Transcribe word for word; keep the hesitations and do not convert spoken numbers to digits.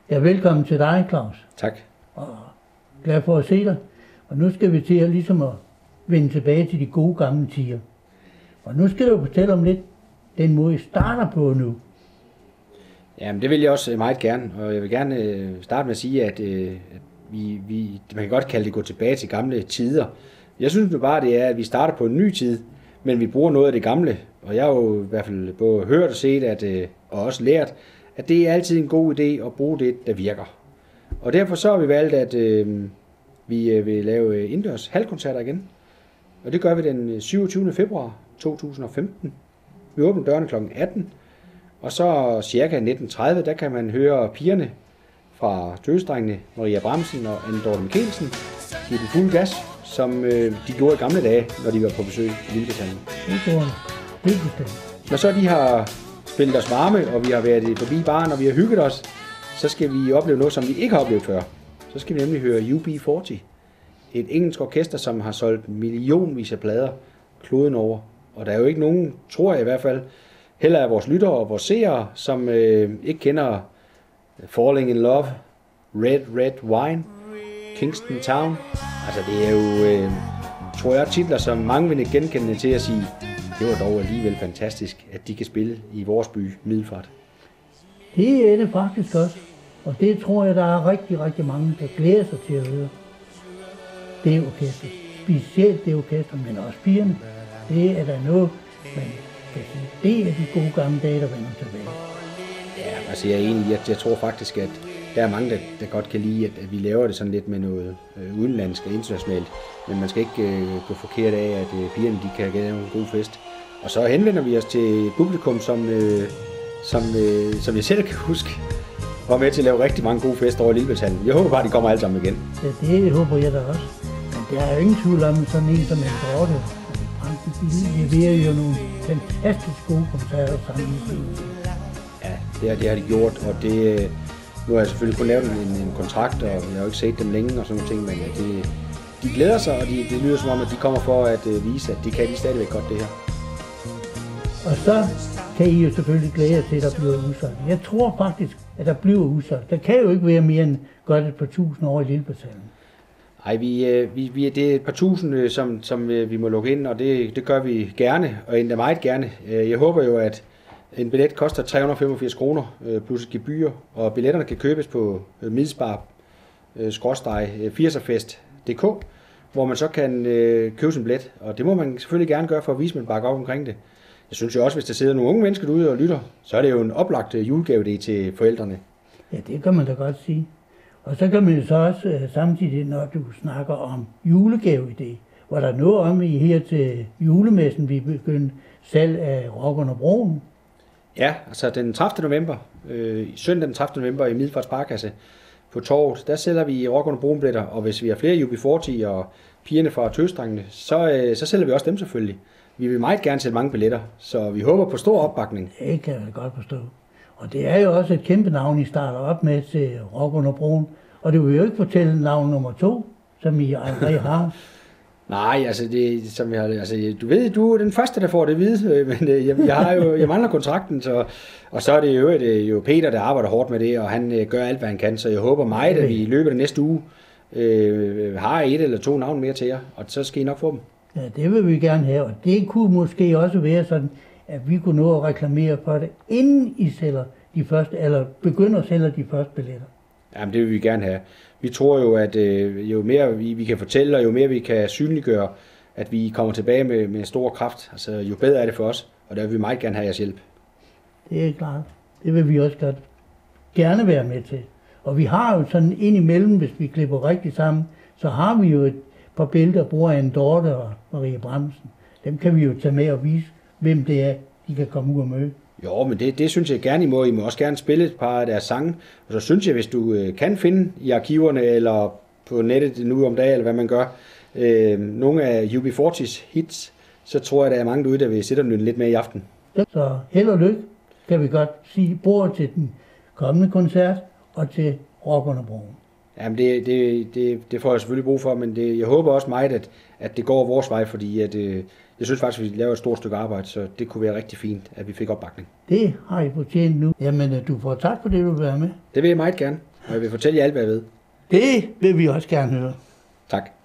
Ja, velkommen til dig, Claus. Tak. Og glad for at se dig. Og nu skal vi til at, ligesom at vende tilbage til de gode gamle tider. Og nu skal du fortælle om lidt den måde, I starter på nu. Jamen, det vil jeg også meget gerne, og jeg vil gerne starte med at sige, at, at vi, vi, man kan godt kalde det gå tilbage til gamle tider. Jeg synes nu bare, det er, at vi starter på en ny tid, men vi bruger noget af det gamle. Og jeg har jo i hvert fald både hørt og set, at, og også lært, at det er altid en god idé at bruge det, der virker. Og derfor så har vi valgt, at øh, vi vil lave indendørs halvkoncerter igen. Og det gør vi den syvogtyvende februar to tusind og femten. Vi åbner dørene klokken atten. Og så cirka nitten tredive, der kan man høre pigerne fra Tøsedrengene, Maria Bramsen og Anne Dorte Mikkelsen, give den fuld gas, som øh, de gjorde i gamle dage, når de var på besøg i Lilledetaljen. Det gjorde det. Helt bestemt. Når så de har spillet os varme, og vi har været forbi baren, og vi har hygget os, så skal vi opleve noget, som vi ikke har oplevet før. Så skal vi nemlig høre U B fyrre, et engelsk orkester, som har solgt millionvis af plader kloden over. Og der er jo ikke nogen, tror jeg i hvert fald, heller af vores lyttere og vores seere, som øh, ikke kender Falling in Love, Red Red Wine, Kingston Town. Altså det er jo, øh, tror jeg, titler, som mange vil genkende til at sige, det var dog alligevel fantastisk, at de kan spille i vores by, Middelfart. Det er det faktisk også. Og det tror jeg, der er rigtig, rigtig mange, der glæder sig til at høre. Det er orkester. Specielt det orkester, men også pigerne. Det er der noget, man kan sige. Det er de gode gamle dage, der vender tilbage. Ja, altså jeg er enig, jeg, jeg tror faktisk, at der er mange, der, der godt kan lide, at, at vi laver det sådan lidt med noget øh, udenlandsk og internationalt. Men man skal ikke øh, gå forkert af, at øh, pigerne de kan lave en god fest. Og så henvender vi os til et publikum, som, øh, som, øh, som jeg selv kan huske, var med til at lave rigtig mange gode fester over i Lilledetaljen. Jeg håber bare, de kommer alle sammen igen. Ja, det håber jeg da også. Men der er jo ingen tvivl om, sådan en som en Dorte. De leverer jo nogle fantastisk gode koncerter sammen med tiden. Ja, det har, det har de gjort, og det, nu har jeg selvfølgelig kun lavet en, en kontrakt, og jeg har jo ikke set dem længe og sådan nogle ting, men det, de glæder sig, og de, det lyder som om, at de kommer for at uh, vise, at de kan de stadigvæk godt det her. Og så kan I jo selvfølgelig glæde jer til, at der bliver udsolgt. Jeg tror faktisk, at der bliver udsolgt. Der kan jo ikke være mere end godt et par tusind år i Lilledetaljen. Nej, vi, vi, vi, det er et par tusind, som, som vi må lukke ind, og det, det gør vi gerne, og endda meget gerne. Jeg håber jo, at en billet koster tre hundrede og femogfirs kroner plus et gebyr, og billetterne kan købes på midspar-firserfest punktum d k, hvor man så kan købe sin billet, og det må man selvfølgelig gerne gøre for at vise, at man bakker op omkring det. Jeg synes jo også, hvis der sidder nogle unge mennesker derude og lytter, så er det jo en oplagt julegave til forældrene. Ja, det kan man da godt sige. Og så kan man jo så også uh, samtidig, når du snakker om julegaveidé, hvor der er noget om i her til julemessen, vi begyndte salg af Rockerne Broen. Ja, altså den tredivte november, øh, søndag den tredivte november i Middelfarts Parkasse på torvet, der sælger vi Rockerne Broen billetter, og hvis vi har flere U B fyrre og pigerne fra Tøsedrengene, så, øh, så sælger vi også dem selvfølgelig. Vi vil meget gerne sælge mange billetter, så vi håber på stor opbakning. Det kan jeg godt forstå. Og det er jo også et kæmpe navn, I starter op med til Rockerne Broen. Og det vil jo ikke fortælle navn nummer to, som I allerede har. Nej, altså, det, som jeg, altså du ved, du er den første, der får det at vide, men jeg, jeg, har jo, jeg mangler kontrakten, så, og så er det jo, det er jo Peter, der arbejder hårdt med det, og han gør alt, hvad han kan, så jeg håber meget, at vi i løbet af næste uge øh, har et eller to navn mere til jer, og så skal I nok få dem. Ja, det vil vi gerne have, og det kunne måske også være sådan, at vi kunne nå at reklamere for det, inden I sælger de første, eller begynder at sælge de første billetter. Jamen, det vil vi gerne have. Vi tror jo, at øh, jo mere vi, vi kan fortælle, og jo mere vi kan synliggøre, at vi kommer tilbage med, med stor kraft, altså jo bedre er det for os, og der vil vi meget gerne have jeres hjælp. Det er klart. Det vil vi også godt gerne være med til. Og vi har jo sådan indimellem, hvis vi klipper rigtigt sammen, så har vi jo et par billeder, bruger Anne Dorte og Maria Bramsen. Dem kan vi jo tage med og vise, hvem det er, de kan komme ud og møde. Jo, men det, det synes jeg gerne, I må. I må også gerne spille et par af deres sange. Og så synes jeg, hvis du øh, kan finde i arkiverne eller på nettet nu om dagen, eller hvad man gør, øh, nogle af U B fyrres hits, så tror jeg, der er mange derude, der vil sætte dem lidt med i aften. Så held og lykke, kan vi godt sige, både til den kommende koncert og til Rockerne Broen. Jamen, det, det, det, det får jeg selvfølgelig brug for, men det, jeg håber også meget, at, at det går vores vej, fordi at, øh, jeg synes faktisk, at vi laver et stort stykke arbejde, så det kunne være rigtig fint, at vi fik opbakning. Det har I fortjent nu. Jamen, du får tak for det, du vil være med. Det vil jeg meget gerne. og jeg vil fortælle jer alt, hvad jeg ved. Det vil vi også gerne høre. Tak.